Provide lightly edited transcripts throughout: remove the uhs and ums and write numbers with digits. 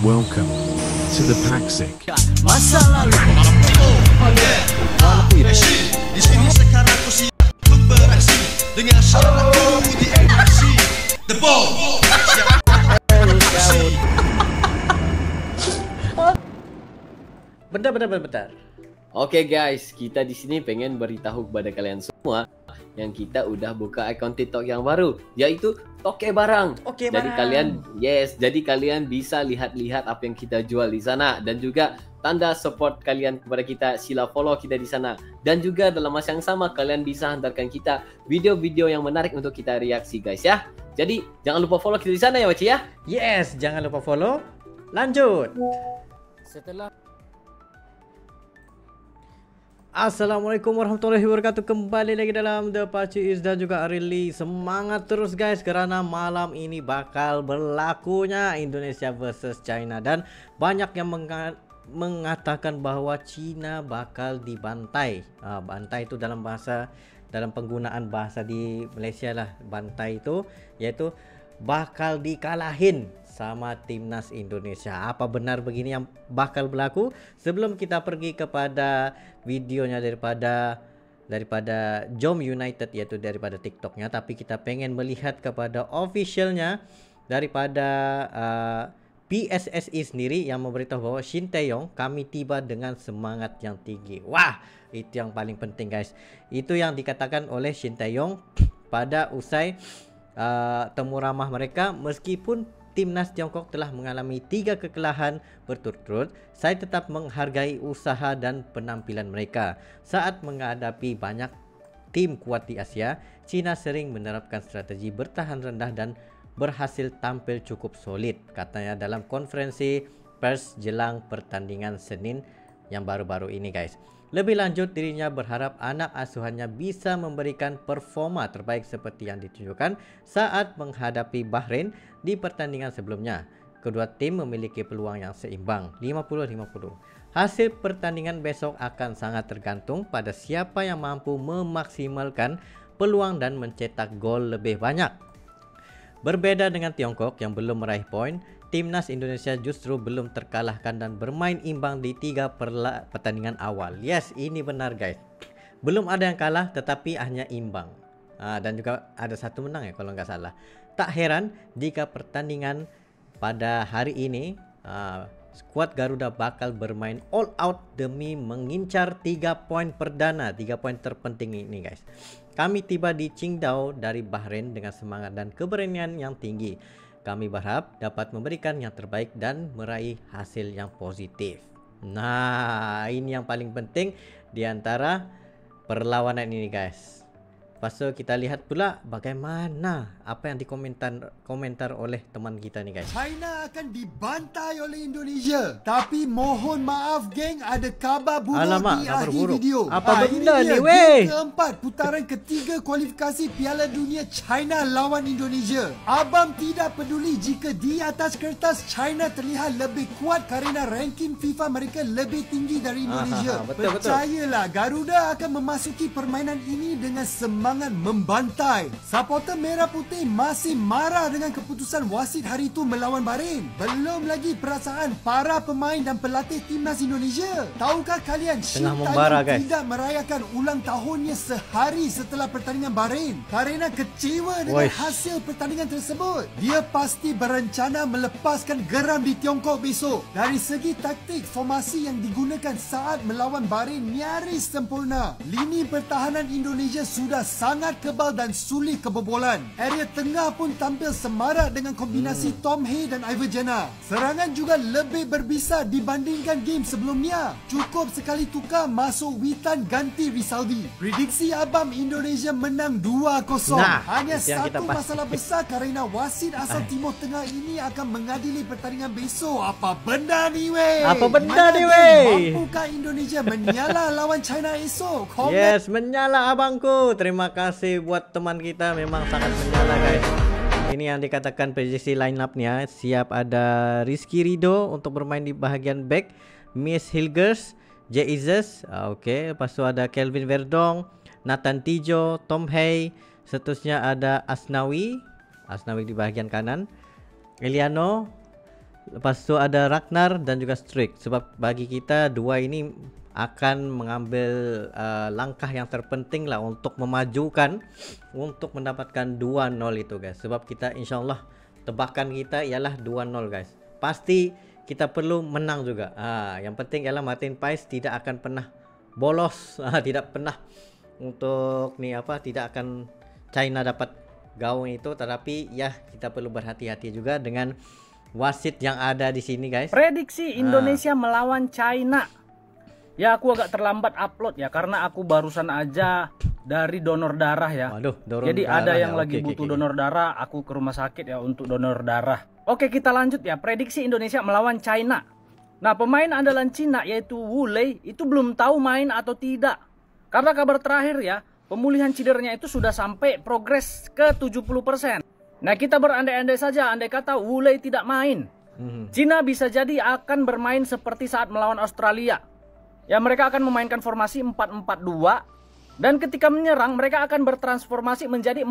Welcome to the Paxic. Masa lalu Di sini sekarang ku siap untuk beraksi dengan syaratku di MC The Ball. Bentar. Oke guys, kita di sini pengen beritahu kepada kalian semua yang kita udah buka akun TikTok yang baru, yaitu Toke Barang. Jadi kalian bisa lihat-lihat apa yang kita jual di sana, dan juga tanda support kalian kepada kita, sila follow kita di sana. Dan juga dalam masa yang sama kalian bisa hantarkan kita video-video yang menarik untuk kita reaksi guys ya. Jadi jangan lupa follow kita di sana ya Waci ya. Yes, jangan lupa follow. Lanjut. Assalamualaikum warahmatullahi wabarakatuh. Kembali lagi dalam The Pacis dan juga Arili. Semangat terus guys, karena malam ini bakal berlakunya Indonesia versus China. Dan banyak yang mengatakan bahwa China bakal dibantai. Bantai itu dalam penggunaan bahasa di Malaysia lah. Bantai itu yaitu bakal dikalahin sama timnas Indonesia. Apa benar begini yang bakal berlaku? Sebelum kita pergi kepada videonya daripada Jom United, yaitu daripada TikToknya, tapi kita pengen melihat kepada officialnya daripada PSSI sendiri yang memberitahu bahwa Shin Tae-yong kami tiba dengan semangat yang tinggi. Wah, itu yang paling penting guys. Itu yang dikatakan oleh Shin Tae-yong pada usai temu ramah mereka. Meskipun timnas Tiongkok telah mengalami 3 kekalahan berturut-turut, saya tetap menghargai usaha dan penampilan mereka. Saat menghadapi banyak tim kuat di Asia, China sering menerapkan strategi bertahan rendah dan berhasil tampil cukup solid, katanya dalam konferensi pers jelang pertandingan Senin yang baru-baru ini guys. Lebih lanjut, dirinya berharap anak asuhannya bisa memberikan performa terbaik seperti yang ditunjukkan saat menghadapi Bahrain di pertandingan sebelumnya. Kedua tim memiliki peluang yang seimbang, 50-50. Hasil pertandingan besok akan sangat tergantung pada siapa yang mampu memaksimalkan peluang dan mencetak gol lebih banyak. Berbeda dengan Tiongkok yang belum meraih poin, timnas Indonesia justru belum terkalahkan dan bermain imbang di 3 pertandingan awal. Yes, ini benar guys. Belum ada yang kalah tetapi hanya imbang. Dan juga ada 1 menang ya kalau nggak salah. Tak heran jika pertandingan pada hari ini skuad Garuda bakal bermain all out demi mengincar 3 poin perdana, 3 poin terpenting ini guys. Kami tiba di Qingdao dari Bahrain dengan semangat dan keberanian yang tinggi. Kami berharap dapat memberikan yang terbaik dan meraih hasil yang positif. Nah, ini yang paling penting di antara perlawanan ini guys. Lepas tu kita lihat pula bagaimana apa yang komentar oleh teman kita ni guys. China akan dibantai oleh Indonesia. Tapi mohon maaf geng, ada kabar buruk. Alamak, di kabar akhir buruk. video. Apa benda ini dia, ni weh? Game keempat putaran ketiga kualifikasi Piala Dunia China lawan Indonesia. Abang tidak peduli jika di atas kertas China terlihat lebih kuat kerana ranking FIFA mereka lebih tinggi dari Indonesia. Betul. Percayalah, Garuda akan memasuki permainan ini dengan semangat membantai. Supporter Merah Putih masih marah dengan keputusan wasit hari itu melawan Bahrain. Belum lagi perasaan para pemain dan pelatih timnas Indonesia. Tahukah kalian Shin Tae-yong tidak merayakan ulang tahunnya sehari setelah pertandingan Bahrain kerana kecewa dengan hasil pertandingan tersebut. Dia pasti berencana melepaskan geram di Tiongkok besok. Dari segi taktik, formasi yang digunakan saat melawan Bahrain nyaris sempurna. Lini pertahanan Indonesia sudah sangat kebal dan sulit kebobolan. Area tengah pun tampil semarak dengan kombinasi Tom Hay dan Ivan Jenner. Serangan juga lebih berbisa dibandingkan game sebelumnya. Cukup sekali tukar masuk Witan ganti Rizaldi. Prediksi abang Indonesia menang 2-0. Hanya satu masalah besar kerana wasit asal Timur Tengah ini akan mengadili pertandingan besok. Apa benda ni weh? Mampukah Indonesia menyala lawan China esok? Yes, menyala abangku. Terima kasih buat teman kita, memang sangat menyala guys. Ini yang dikatakan prediksi line up-nya. Siap ada Rizky Rido untuk bermain di bahagian back, Miss Hilgers, J.Izes, oke. Lepas tu ada Kelvin Verdong, Nathan Tijo, Tom Hay. Seterusnya ada Asnawi di bahagian kanan, Eliano, Lepas tu ada Ragnar dan juga Strick. Sebab bagi kita dua ini akan mengambil langkah yang terpenting lah untuk memajukan, untuk mendapatkan 2-0 itu guys. Sebab kita insyaAllah tebakan kita ialah 2-0 guys. Pasti kita perlu menang juga. Yang penting ialah Martin Pais tidak akan pernah bolos, tidak pernah untuk tidak akan China dapat gaung itu. Tetapi ya kita perlu berhati-hati juga dengan wasit yang ada di sini guys. Prediksi Indonesia melawan China. Ya aku agak terlambat upload ya karena aku barusan aja dari donor darah ya. Waduh, jadi ada yang lagi butuh donor darah, aku ke rumah sakit ya untuk donor darah. Oke, kita lanjut ya. Prediksi Indonesia melawan China. Nah, pemain andalan Cina yaitu Wu Lei itu belum tahu main atau tidak. Karena kabar terakhir ya, pemulihan cederanya itu sudah sampai progres ke 70%. Nah, kita berandai-andai saja, andai kata Wu Lei tidak main. Cina bisa jadi akan bermain seperti saat melawan Australia. Ya, mereka akan memainkan formasi 4-4-2. Dan ketika menyerang, mereka akan bertransformasi menjadi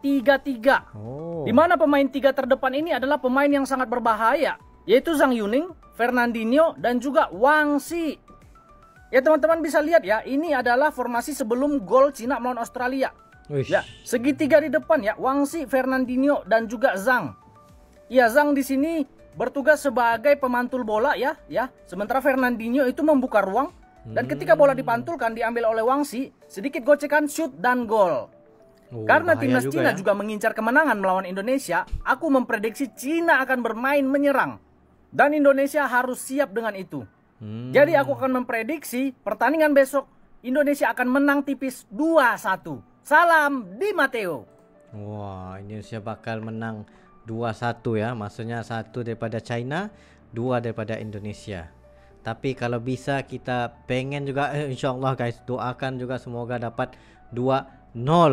4-3-3. Di mana pemain 3 terdepan ini adalah pemain yang sangat berbahaya. Yaitu Zhang Yuning, Fernandinho, dan juga Wang Xi. Ya, teman-teman bisa lihat ya, ini adalah formasi sebelum gol Cina melawan Australia. Ya, segitiga di depan ya, Wang Xi, Fernandinho dan juga Zhang. Ya, Zhang di sini bertugas sebagai pemantul bola ya. Sementara Fernandinho itu membuka ruang dan ketika bola dipantulkan diambil oleh Wang Xi, sedikit gocekan, shoot dan gol. Karena timnas Cina juga mengincar kemenangan melawan Indonesia, aku memprediksi Cina akan bermain menyerang dan Indonesia harus siap dengan itu. Jadi aku akan memprediksi pertandingan besok Indonesia akan menang tipis 2-1. Salam Di Matteo. Wah, Indonesia bakal menang 2-1 ya. Maksudnya 1 daripada China, 2 daripada Indonesia. Tapi kalau bisa kita pengen juga insyaAllah guys, doakan juga semoga dapat 2-0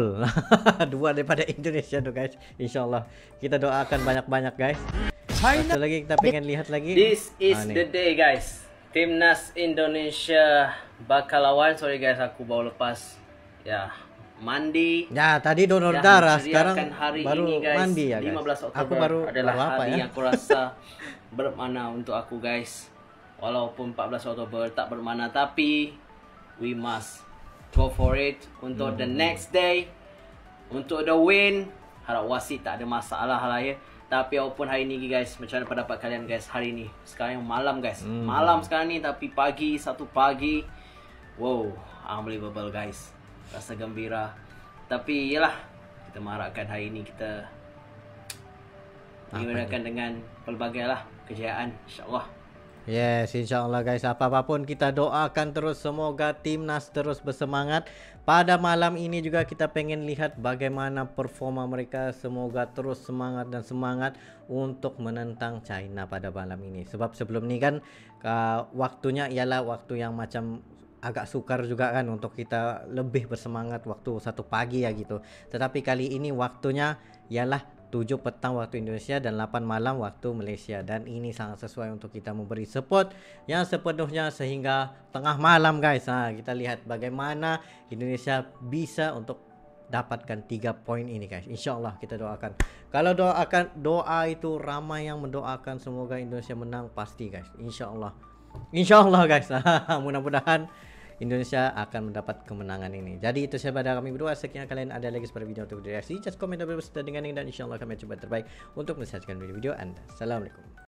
2 daripada Indonesia tuh guys. InsyaAllah kita doakan banyak-banyak guys. Satu lagi kita pengen lihat lagi. This is the day guys. Timnas Indonesia bakal lawan. Sorry guys, aku baru lepas ya mandi. Ya, tadi donor darah, sekarang hari baru ini, guys, mandi ya guys. 15 Oktober aku baru adalah hari ya? yang aku rasa bermakna untuk aku guys. Walaupun 14 Oktober tak bermakna, tapi we must go for it untuk the next day, untuk the win. Harap wasit tak ada masalah lah ya. Tapi walaupun hari ini guys, macam mana pendapat kalian guys hari ini? Sekarang malam guys, malam sekarang ni, tapi pagi, 1 pagi. Wow, unbelievable guys. Rasa gembira. Tapi yalah, kita mengharapkan hari ini kita digunakan dengan pelbagai lah kejayaan, insyaAllah. Yes, insyaAllah guys. Apa-apapun kita doakan terus, semoga timnas terus bersemangat. Pada malam ini juga kita pengen lihat bagaimana performa mereka. Semoga terus semangat dan semangat untuk menentang China pada malam ini. Sebab sebelum ni kan waktunya ialah waktu yang macam agak sukar juga kan, untuk kita lebih bersemangat waktu 1 pagi ya gitu. Tetapi kali ini waktunya ialah 7 petang waktu Indonesia dan 8 malam waktu Malaysia. Dan ini sangat sesuai untuk kita memberi support yang sepenuhnya sehingga tengah malam guys. Kita lihat bagaimana Indonesia bisa untuk dapatkan 3 poin ini guys. InsyaAllah kita doakan. Kalau doa itu ramai yang mendoakan semoga Indonesia menang, pasti guys. InsyaAllah. InsyaAllah guys. Mudah-mudahan Indonesia akan mendapat kemenangan ini. Jadi itu sahaja dari kami berdua. Sekian kalian ada lagi pada video untuk reaksi. Just komen dan bersedia dengan ini, dan insyaAllah kami coba terbaik untuk menyelesaikan video-video anda. Assalamualaikum.